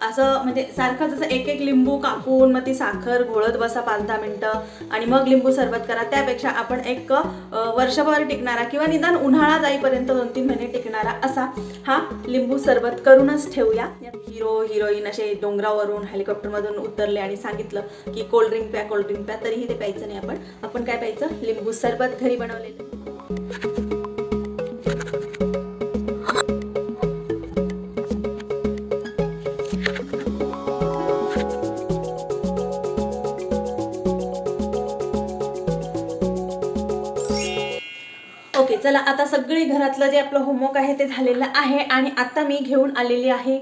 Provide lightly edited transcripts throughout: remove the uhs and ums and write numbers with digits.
असं म्हणजे सारखं जसं एक एक लिंबू कापून मग ती साखर घोळत बसा 5-10 मिनिटं आणि मग लिंबू सरबत करा, त्यापेक्षा आपण एक वर्षभर टिकणारा किंवा निदान उन्हाळा जाईपर्यंत 2-3 महिने टिकणारा असा हा लिंबू सरबत करूनच ठेवूया। हिरो हिरोईन असे डोंगरावरून हेलिकॉप्टरमधून उतरले आणि सांगितलं की कोल्ड्रिंक प्या कोल्ड्रिंक प्या, तरीही ते प्यायचं नाही। आपण काय प्यायचं, लिंबू सरबत घरी बनवलेलं। ओके, चला आता सगळी घरातलं जे आपलं होमवर्क आहे ते झालेलं आहे आणि आता मी घेऊन आलेली आहे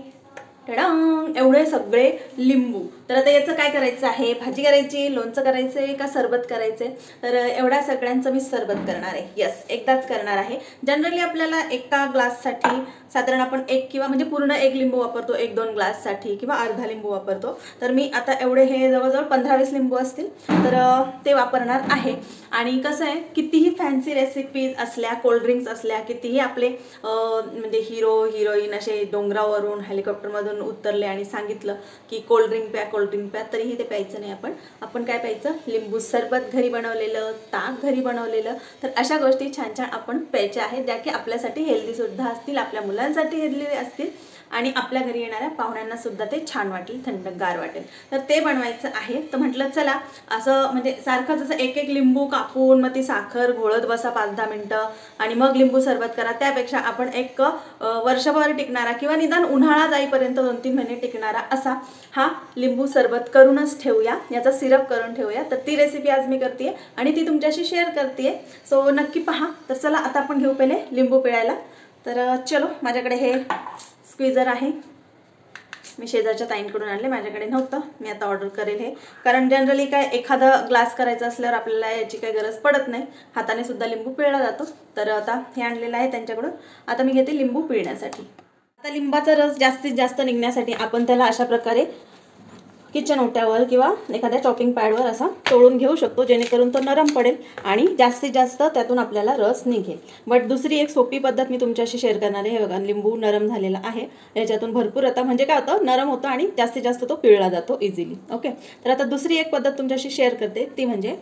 एवढे सगळे लिंबू। तर आता याचं काय करायचं आहे, भाजी करायची, लोणचं करायचं आहे का सरबत करायचं आहे? तर एवढ्या सगळ्यांचं मी सरबत करणार आहे। यस, एकदाच करणार आहे। जनरली आपल्याला एका ग्लाससाठी साधारण आपण एक किंवा म्हणजे पूर्ण एक लिंबू वापरतो, 1-2 ग्लाससाठी किंवा अर्धा लिंबू वापरतो। तर मी आता एवढे हे जवळजवळ 15-20 लिंबू असतील तर ते वापरणार आहे। आणि कसं आहे, कितीही फॅन्सी रेसिपीज असल्या, कोल्ड्रिंक्स असल्या, कितीही आपले म्हणजे हिरो हिरोईन असे डोंगरावरून हेलिकॉप्टरमधून उतरले आणि सांगितलं की कोल्ड्रिंक प्या कोल्ड्रिंक प्या, तरीही ते प्यायचं नाही। आपण काय प्यायचं, लिंबू सरबत घरी बनवलेलं, ताक घरी बनवलेलं। तर अशा गोष्टी छान छान आपण प्यायच्या आहेत, ज्या की आपल्यासाठी हेल्दी सुद्धा असतील, आपल्या मुलांसाठी हेल्दी असतील आणि आपल्या घरी येणाऱ्या पाहुण्यांना सुद्धा ते छान वाटेल, थंडगार वाटेल। तर ते बनवायचं आहे। तर म्हटलं चला असं म्हणजे सारखं जसं एक एक लिंबू कापून मग ती साखर घोळत बसा 5-10 मिनिटं आणि मग लिंबू सरबत करा, त्यापेक्षा आपण एक वर्षभर टिकणारा किंवा निदान उन्हाळा जाईपर्यंत 2-3 महिने टिकणारा असा हा लिंबू सरबत करूनच ठेवूया, याचा सिरप करून ठेवूया। तर ती रेसिपी आज मी करते आणि ती तुमच्याशी शेअर करते, सो नक्की पहा। तर चला आता आपण घेऊ पहिले लिंबू पिळायला। तर चलो, माझ्याकडे हे स्क्वीझर आहे, मी शेजारच्या ताईंकडून आणले, माझ्याकडे नव्हतं, मी आता ऑर्डर करेल हे। कारण जनरली काय एखादा ग्लास करायचा असल्यावर आपल्याला याची काही गरज पडत नाही, हाताने सुद्धा लिंबू पिळला जातो। तर आता हे आणलेलं आहे त्यांच्याकडून। आता मी घेते लिंबू पिळण्यासाठी। आता लिंबाचा रस जास्तीत जास्त निघण्यासाठी आपण त्याला अशा प्रकारे किचन ओट्यावर किंवा एखाद्या चॉपिंग पॅडवर असा तोडून घेऊ शकतो, जेणेकरून तो नरम पडेल आणि जास्तीत जास्त त्यातून आपल्याला रस निघेल। बट दुसरी एक सोपी पद्धत मी तुमच्याशी शेअर करणार आहे। हे बघा, लिंबू नरम झालेला आहे, याच्यातून भरपूर आता म्हणजे काय होतं, नरम होतं आणि जास्तीत जास्त तो पिळला जातो इझिली। ओके, तर आता दुसरी एक पद्धत तुमच्याशी शेअर करते, ती म्हणजे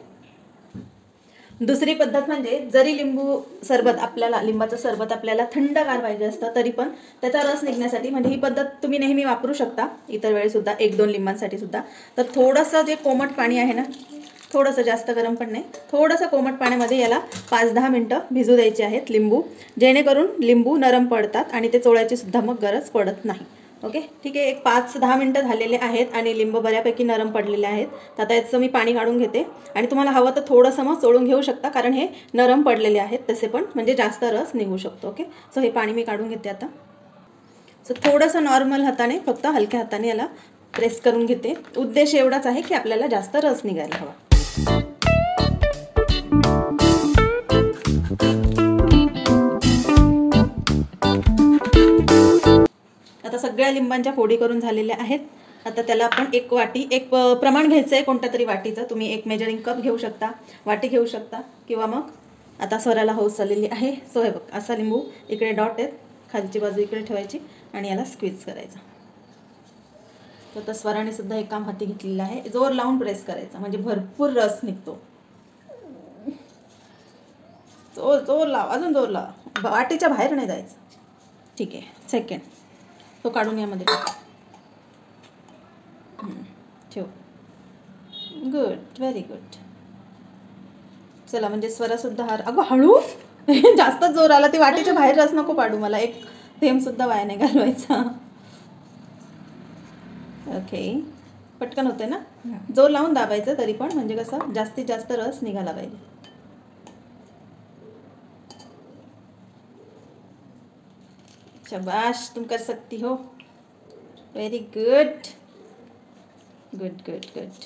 दुसरी पद्धत म्हणजे जरी लिंबू सरबत आपल्याला लिंबाचं सरबत आपल्याला थंडगार पाहिजे असतं, तरी पण त्याचा रस निघण्यासाठी म्हणजे ही पद्धत तुम्ही नेहमी वापरू शकता इतर वेळी सुद्धा, 1-2 लिंबांसाठी सुद्धा। तर थोडंसं जे कोमट पाणी आहे ना, थोडंसं जास्त गरम पण नाही, थोडंसं कोमट पाण्यामध्ये याला 5-10 मिनिटं भिजू द्यायचे आहेत लिंबू, जेणेकरून लिंबू नरम पडतात आणि ते चोळायची सुद्धा मग गरज पडत नाही। ओके, ठीक आहे। एक 5-10 मिनिटं झालेले आहेत आणि लिंबू बऱ्यापैकी नरम पडलेले आहेत। तर आता याचं मी पाणी काढून घेते आणि तुम्हाला हवं तर थोडंसं मग चोळून घेऊ शकता, कारण हे नरम पडलेले आहेत तसे पण, म्हणजे जास्त रस निघू शकतो। ओके, सो हे पाणी मी काढून घेते आता। सो थोडंसं नॉर्मल हाताने, फक्त हलक्या हाताने याला प्रेस करून घेते। उद्देश एवढाच आहे की आपल्याला जास्त रस निघायला हवा। आता सगळ्या लिंबांच्या फोडी करून झालेल्या आहेत। आता त्याला आपण एक वाटी, एक प्रमाण घ्यायचं आहे कोणत्या तरी वाटीचं, तुम्ही एक मेजरिंग कप घेऊ शकता, वाटी घेऊ शकता, किंवा मग आता स्वराला हौस झालेली आहे। सो हे बघ, असा लिंबू इकडे डॉट आहेत, खालची बाजू इकडे ठेवायची आणि याला स्क्वीज करायचं। तर आता स्वराने सुद्धा एक काम हाती घेतलेलं आहे, जोर लावून प्रेस करायचा म्हणजे भरपूर रस निघतो। जोर जोर लाव, अजून जोर लाव, वाटीच्या बाहेर नाही जायचं। ठीक आहे, सेकंड तो काढून यामध्ये ठेव। Good, very good. चला, म्हणजे स्वरासुद्धा हार, अगं हळू जास्त जोर आला, ती वाटीच्या बाहेर रस नको पाडू, मला एक थेंब सुद्धा वाया नाही घालवायचा। ओके, पटकन होते ना, जोर लावून दाबायचं तरी पण, म्हणजे कसं जास्तीत जास्त रस निघाला पाहिजे। शाबाश, तुम कर सकती हो, very good, good good good.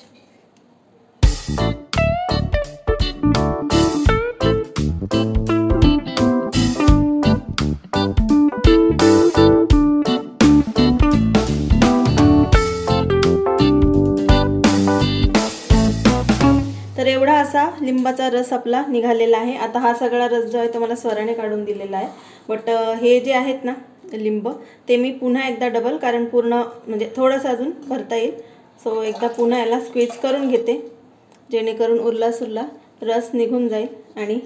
तर एवढा असा लिंबाचा रस आपला निघालेला आहे। आता हा सगळा रस जो आहे तो मला स्वराने काढून दिलेला आहे, बट हे जे आहेत ना लिंब ते मी पुन्हा एकदा डबल, कारण पूर्ण म्हणजे थोडंसं अजून भरता येईल, सो एकदा पुन्हा याला स्क्वीज करून घेते, जेणेकरून उरला सुरला रस निघून जाईल आणि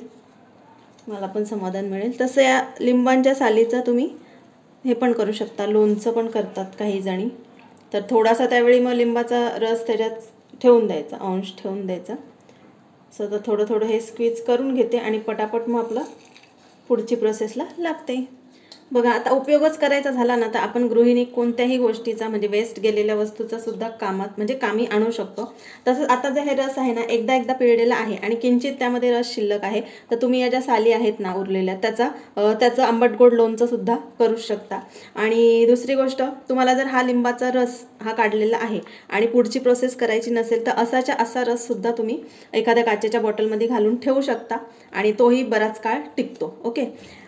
मला पण समाधान मिळेल. तसं या लिंबांच्या सालीचं तुम्ही हे पण करू शकता, लोणचं पण करतात काही जणी. तर थोडासा त्यावेळी मग लिंबाचा रस त्याच्यात ठेवून द्यायचा, अंश ठेवून द्यायचा. सो तर थोडं थोडं हे स्क्वीज करून घेते आणि पटापट मग आपलं पुढची प्रोसेसला लागते. बघा, आता उपयोगच करायचा झाला ना तर आपण गृहिणी कोणत्याही गोष्टीचा म्हणजे वेस्ट गेलेल्या वस्तूचा सुद्धा कामात म्हणजे कामी आणू शकतो. तसंच आता जे हे रस आहे ना एकदा पिळलेला आहे आणि किंचित त्यामध्ये रस शिल्लक आहे, तर तुम्ही या ज्या साली आहेत ना उरलेल्या त्याचं आंबट गोड लोणचं सुद्धा करू शकता. आणि दुसरी गोष्ट, तुम्हाला जर हा लिंबाचा रस हा काढलेला आहे आणि पुढची प्रोसेस करायची नसेल तर असा रस सुद्धा तुम्ही एखाद्या काचेच्या बॉटलमध्ये घालून ठेवू शकता आणि तोही बराच काळ टिकतो. ओके,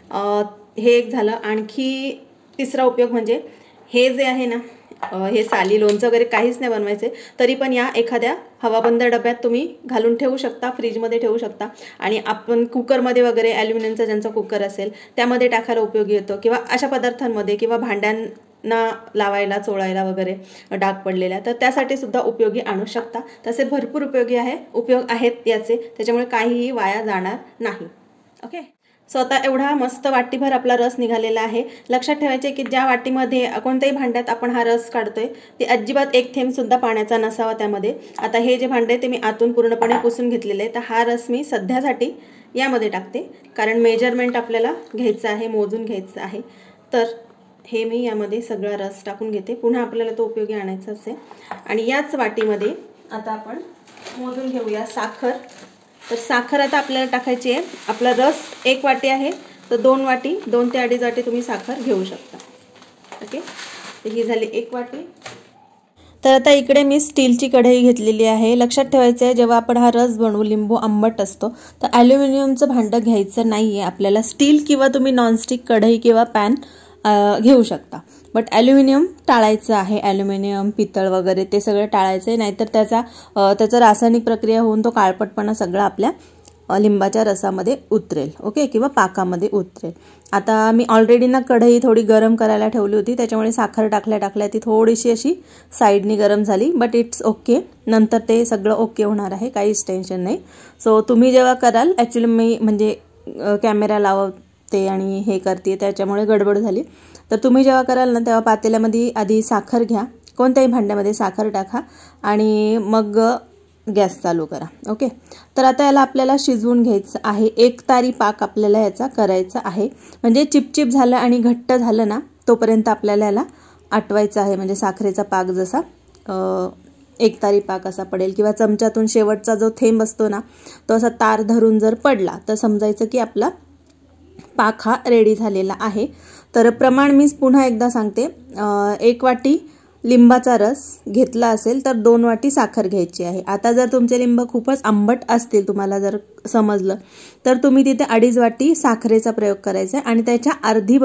हे एक झालं. आणखी तिसरा उपयोग म्हणजे हे जे आहे ना, हे साली लोणचं वगैरे काहीच नाही बनवायचे तरी पण या एखाद्या हवाबंद डब्यात तुम्ही घालून ठेवू शकता, फ्रीजमध्ये ठेवू शकता आणि आपण कुकरमध्ये वगैरे ॲल्युमिनियमचा ज्यांचा कुकर असेल त्यामध्ये टाकायला उपयोगी येतो, किंवा अशा पदार्थांमध्ये किंवा भांड्यांना लावायला चोळायला वगैरे डाग पडलेल्या, तर त्यासाठी सुद्धा उपयोगी आणू शकता. तसे भरपूर उपयोग आहेत याचे, त्याच्यामुळे काहीही वाया जाणार नाही. ओके, सो आता एवढा मस्त वाटीभर आपला रस निघालेला आहे. लक्षात ठेवायचे की ज्या वाटीमध्ये कोणत्याही भांड्यात आपण हा रस काढतोय ते अजिबात एक थेंबसुद्धा पाण्याचा नसावा त्यामध्ये. आता हे जे भांडे ते मी आतून पूर्णपणे पुसून घेतलेले आहे, तर हा रस मी सध्यासाठी यामध्ये टाकते, कारण मेजरमेंट आपल्याला घ्यायचं आहे, मोजून घ्यायचं आहे. तर हे मी यामध्ये सगळा रस टाकून घेते, पुन्हा आपल्याला तो उपयोगी आणायचा असेल. आणि याच वाटीमध्ये आता आपण मोजून घेऊया साखर. तर साखर आता आपल्याला टाकायची आहे. आपला रस 1 वाटी आहे तर 2 ते 2.5 वाटी तुम्ही साखर घेऊ शकता. ओके, तर ही झाली 1 वाटी. तर आता इकडे मी स्टीलची कढई घेतलेली आहे. लक्षात ठेवायचं आहे, जेव्हा आपण हा रस बनवू, लिंबू आंबट असतो, तर ॲल्युमिनियमचं भांडं घ्यायचं नाही आहे आपल्याला. स्टील किंवा तुम्ही नॉनस्टिक कढई किंवा पॅन घेऊ शकता, बट ॲल्युमिनियम टाळायचं आहे. ॲल्युमिनियम, पितळ वगैरे ते सगळं टाळायचं आहे, नाहीतर त्याचं रासायनिक प्रक्रिया होऊन तो काळपटपणा सगळा आपल्या लिंबाच्या रसामध्ये उतरेल. ओके, किंवा पाकामध्ये उतरेल. आता मी ऑलरेडी ना कढई थोडी गरम करायला ठेवली होती, त्याच्यामुळे साखर टाकल्या ती थोडीशी अशी साईडनी गरम झाली, बट इट्स ओके, नंतर ते सगळं ओके होणार आहे, काहीच टेन्शन नाही. सो तुम्ही जेव्हा कराल, ॲक्च्युली मी म्हणजे कॅमेरा लावते आणि हे करते त्याच्यामुळे गडबड झाली. तर तुम्ही जेव्हा कराल ना तेव्हा पातेल्यामध्ये आधी साखर घ्या, कोणत्याही भांड्यामध्ये साखर टाका आणि मग गॅस चालू करा. ओके, तर आता याला आपल्याला शिजवून घ्यायचं आहे. 1 तारी पाक आपल्याला याचा करायचा आहे, म्हणजे चिपचिप झालं आणि घट्ट झालं ना तोपर्यंत आपल्याला याला आटवायचं आहे. म्हणजे साखरेचा पाक जसा 1 तारी पाक असा पडेल, किंवा चमच्यातून शेवटचा जो थेंब असतो ना तो असा तार धरून जर पडला तर समजायचं की आपला पाक हा रेडी झालेला आहे. तर प्रमाण मी पुन्हा एकदा सांगते, 1 वाटी लिंबाचा रस घेतला असेल तर 2 वाटी साखर घ्यायची आहे. आता जर तुमचे लिंब खूपच आंबट असतील, तुम्हाला जर समजलं, तर तुम्ही तिथे 2.5 वाटी साखरेचा प्रयोग करायचा आहे आणि त्याच्या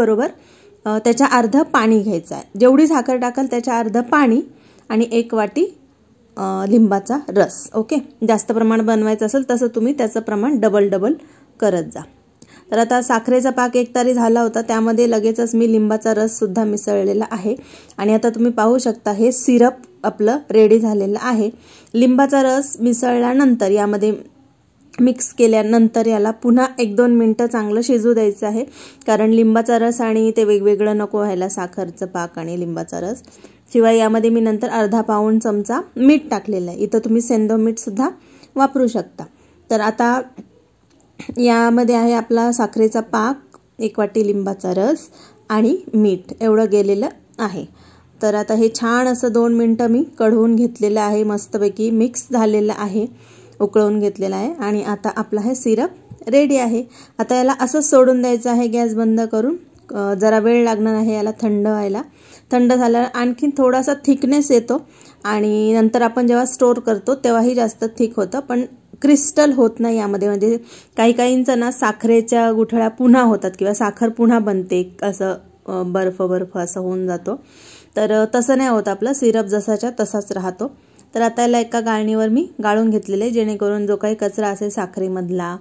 अर्ध पाणी घ्यायचं आहे. जेवढी साखर टाकाल त्याच्या अर्ध पाणी आणि 1 वाटी लिंबाचा रस. ओके, जास्त प्रमाण बनवायचं असेल तसं तुम्ही त्याचं प्रमाण डबल करत जा. तर आता साखरेचा पाक 1 तारी झाला होता, त्यामध्ये लगेचच मी लिंबाचा रस सुद्धा मिसळलेला आहे आणि आता तुम्ही पाहू शकता हे सिरप आपलं रेडी झालेलं आहे. लिंबाचा रस मिसळल्यानंतर यामध्ये मिक्स केल्यानंतर याला पुन्हा 1-2 मिनिटं चांगलं शिजू द्यायचं आहे, कारण लिंबाचा रस आणि ते वेगवेगळं नको व्हायला, साखरचं पाक आणि लिंबाचा रस. शिवाय यामध्ये मी नंतर अर्धा पाऊण चमचा मीठ टाकलेलं आहे. इथं तुम्ही सेंधव मीठ सुद्धा वापरू शकता. तर आता यामध्ये आहे आपला साखरेचा पाक, 1 वाटी लिंबाचा रस आणि मीठ एवढं गेलेलं आहे. तर आता हे छान असं 2 मिनिटं मी कढवून घेतलेलं आहे, मस्तपैकी मिक्स झालेलं आहे, उकळवून घेतलेलं आहे आणि आता आपला हे सिरप रेडी आहे. आता याला असंच सोडून द्यायचं आहे गॅस बंद करून. जरा वेळ लागणार आहे याला थंड व्हायला. थंड झाल्यावर आणखीन थोडासा थिकनेस येतो आणि नंतर आपण जेव्हा स्टोर करतो तेव्हाही जास्त थिक होतं, पण क्रिस्टल होत नाही यामध्ये. म्हणजे काहींचं ना साखरेच्या गुठळ्या पुन्हा होतात किंवा साखर पुन्हा बनते, असं बर्फ असं होऊन जातो. तर तसं नाही होत, आपलं सिरप जसाच्या तसाच राहतो. तर आता याला एका गाळणीवर मी गाळून घेतलेले, जेणेकरून जो काही कचरा असेल साखरेमधला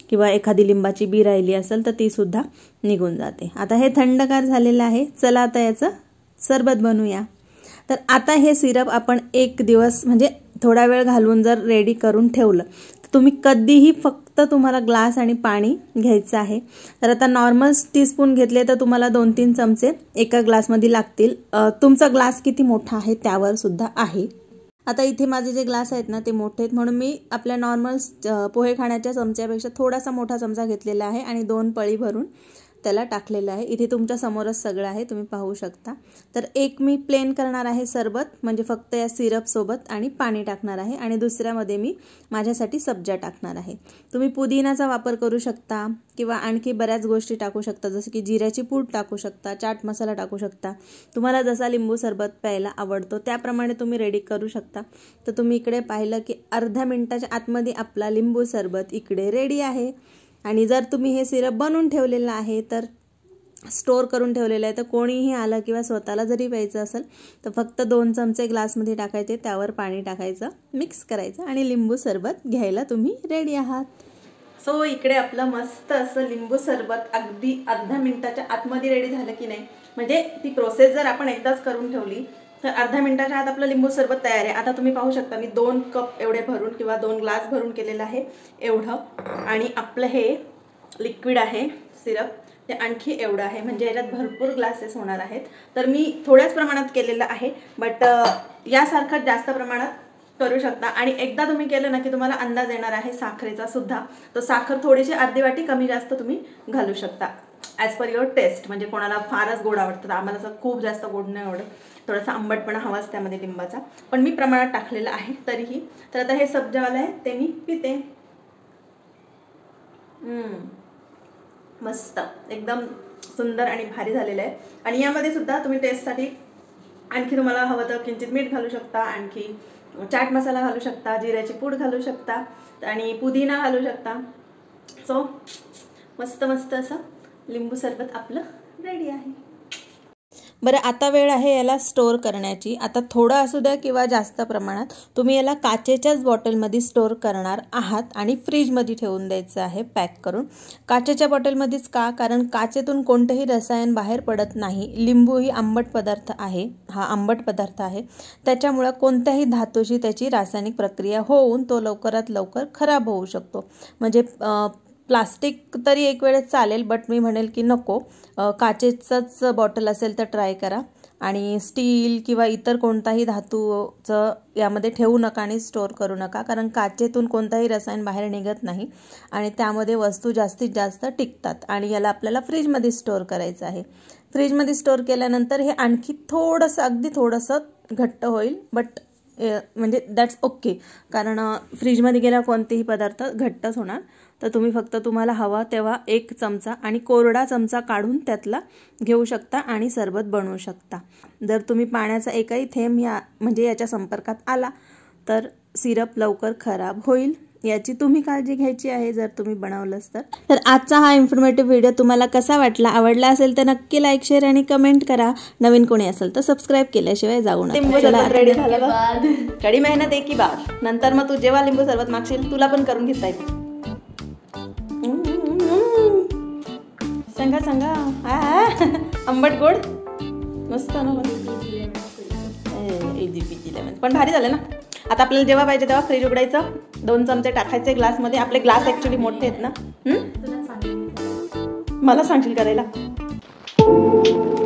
किंवा एखादी लिंबाची बी राहिली असेल तर ती सुद्धा निघून जाते। आता हे थंडगार झालेलं आहे, चला आता याचं सरबत बनवूया। तर आता हे सिरप आपण एक दिवस म्हणजे थोडा वेळ घालून जर रेडी करून ठेवलं तर तुम्ही कधीही फक्त तुम्हाला ग्लास आणि पाणी घ्यायचं आहे। तर आता नॉर्मल टीस्पून घेतले तर तुम्हाला 2-3 चमचे एका ग्लासमध्ये लागतील। तुमचा ग्लास किती मोठा आहे त्यावर सुद्धा आहे। आता इथे माझे जे ग्लास आहेत ना ते मोठे आहेत, म्हणून मी आपल्या नॉर्मल पोहे खाण्याच्या चमच्यापेक्षा थोडासा मोठा चमचा घेतलेला आहे आणि 2 पळी भरून त्याला टाकलेलं आहे। इथे तुमच्या समोरच सगळं आहे, तुम्ही पाहू शकता। तर एक मी प्लेन करणार आहे सरबत, म्हणजे फक्त या सिरप सोबत आणि पाणी टाकणार आहे, आणि दुसऱ्यामध्ये मी माझ्यासाठी सब्जा टाकणार आहे। तुम्ही पुदिनाचा वापर करू शकता किंवा आणखी बऱ्याच गोष्टी टाकू शकता, जसं की जिऱ्याची पूड टाकू शकता, चाट मसाला टाकू शकता। तुम्हाला जसा लिंबू सरबत प्यायला आवडतो त्याप्रमाणे तुम्ही रेडी करू शकता। तर तुम्ही इकडे पाहिलं की अर्ध्या मिनिटाच्या आतमध्ये आपला लिंबू सरबत इकडे रेडी आहे। आणि जर तुम्ही हे सिरप बनवून ठेवलेलं आहे तर स्टोर करून ठेवलेलं आहे, तर कोणीही आलं किंवा स्वतःला जरी प्यायचं असेल तर फक्त 2 चमचे ग्लासमध्ये टाकायचे, त्यावर पाणी टाकायचं, मिक्स करायचं आणि लिंबू सरबत घ्यायला तुम्ही रेडी आहात। सो इकडे आपलं मस्त असं लिंबू सरबत अगदी अर्ध्या मिनिटाच्या आतमध्ये रेडी झालं की नाही, म्हणजे ती प्रोसेस जर आपण एकदाच करून ठेवली तर अर्ध्या मिनिटाच्या आत आपलं लिंबू सरबत तयार आहे। आता तुम्ही पाहू शकता मी 2 कप एवढे भरून किंवा 2 ग्लास भरून केलेलं आहे एवढं, आणि आपलं हे लिक्विड आहे सिरप ते आणखी एवढं आहे, म्हणजे याच्यात भरपूर ग्लासेस होणार आहेत। तर मी थोड्याच प्रमाणात केलेलं आहे, बट यासारखं जास्त प्रमाणात करू शकता। आणि एकदा तुम्ही केलं ना की तुम्हाला अंदाज येणार आहे साखरेचा सुद्धा, तर साखर थोडीशी अर्धी वाटी कमी जास्त तुम्ही घालू शकता ॲज पर युअर टेस्ट। म्हणजे कोणाला फारच गोड आवडतं, आम्हाला असं खूप जास्त गोड नाही आवडत, थोडासा आंबटपणा हवाच त्यामध्ये लिंबाचा, पण मी प्रमाणात टाकलेलं आहे तरीही। तर आता हे सब्जावाला आहे ते मी पिते। मस्त एकदम सुंदर आणि भारी झालेलं आहे। आणि यामध्ये सुद्धा तुम्ही टेस्टसाठी आणखी तुम्हाला हवं तर किंचित मीठ घालू शकता, आणखी चाट मसाला घालू शकता, जिऱ्याची पूड घालू शकता आणि पुदिना घालू शकता। सो मस्त मस्त असं लिंबू सरबत आपलं रेडी आहे। बरं, आता वेळ आहे याला स्टोर करण्याची। आता थोडं असू द्या किंवा जास्त प्रमाणात तुम्ही याला काचेच्याच बॉटलमध्ये स्टोर करणार आहात आणि फ्रीजमध्ये ठेवून द्यायचं आहे पॅक करून। काचेच्या बॉटलमध्येच का? कारण काचेतून कोणतेही रसायन बाहेर पडत नाही। लिंबू ही आंबट पदार्थ आहे, हा आंबट पदार्थ आहे, त्याच्यामुळे कोणत्याही धातूशी त्याची रासायनिक प्रक्रिया होऊन तो लवकरात लवकर खराब होऊ शकतो। म्हणजे प्लास्टिक तरी एक वेळेस चालेल, बट मी म्हणेल की नको, काचेचंच बॉटल असेल तर ट्राय करा। आणि स्टील किंवा इतर कोणताही धातूचं यामध्ये ठेवू नका आणि स्टोर करू नका, कारण काचेतून कोणताही रसायन बाहेर निघत नाही आणि त्यामध्ये वस्तू जास्तीत जास्त टिकतात। आणि याला आपल्याला फ्रीजमध्ये स्टोर करायचं आहे। फ्रीजमध्ये स्टोर केल्यानंतर हे आणखी थोडंसं, अगदी थोडंसं घट्ट होईल, बट म्हणजे दॅट्स ओके, कारण फ्रीजमध्ये गेल्यावर कोणतेही पदार्थ घट्टच होणार। तर तुम्ही फक्त तुम्हाला हवा तेव्हा 1 चमचा आणि कोरडा चमचा काढून त्यातला घेऊ शकता आणि सरबत बनवू शकता। जर तुम्ही पाण्याचा एकही थेंब म्हणजे याच्या संपर्कात आला तर सिरप लवकर खराब होईल, याची तुम्ही काळजी घ्यायची आहे जर तुम्ही बनवलंच तर। तर आजचा हा इन्फॉर्मेटिव्ह व्हिडिओ तुम्हाला कसा वाटला? आवडला असेल तर नक्की लाईक, शेअर आणि कमेंट करा। नवीन कोणी असेल तर सबस्क्राईब केल्याशिवाय जाऊ नका। रेडी झालं, कडी मेहनत एक ही बात। नंतर मग तू जेव्हा लिंबू सरबत मागशील तुला पण करून घेता येईल। सांगा सांगा, आंबट गोड मस्त ना, पण भारी झालं ना। आता आपल्याला जेव्हा पाहिजे तेव्हा फ्रीज उघडायचं, 2 चमचे टाकायचे ग्लासमध्ये। आपले ग्लास ॲक्च्युली मोठे आहेत ना, मला सांगशील करायला?